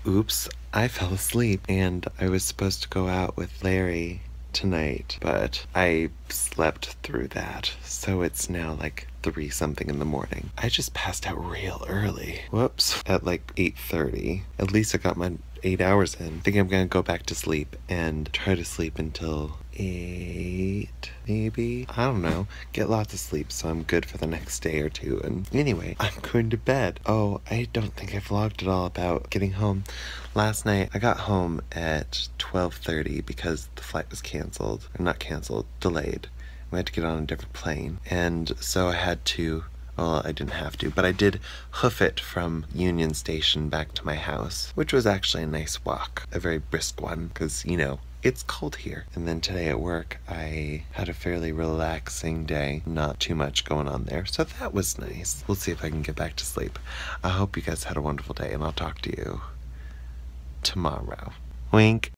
Oops, I fell asleep and I was supposed to go out with Larry tonight, but I slept through that, so it's now like 3 something in the morning. I just passed out real early. Whoops, at like 8:30. At least I got my 8 hours in. I think I'm gonna go back to sleep and try to sleep until 8, maybe? I don't know. Get lots of sleep so I'm good for the next day or two. And anyway, I'm going to bed. Oh, I don't think I vlogged at all about getting home. Last night, I got home at 12:30 because the flight was canceled. Or not canceled, delayed. We had to get on a different plane. And so I had to, well, I didn't have to, but I did hoof it from Union Station back to my house, which was actually a nice walk. A very brisk one, because, you know, it's cold here. And then today at work, I had a fairly relaxing day. Not too much going on there, so that was nice. We'll see if I can get back to sleep. I hope you guys had a wonderful day, and I'll talk to you tomorrow. Wink.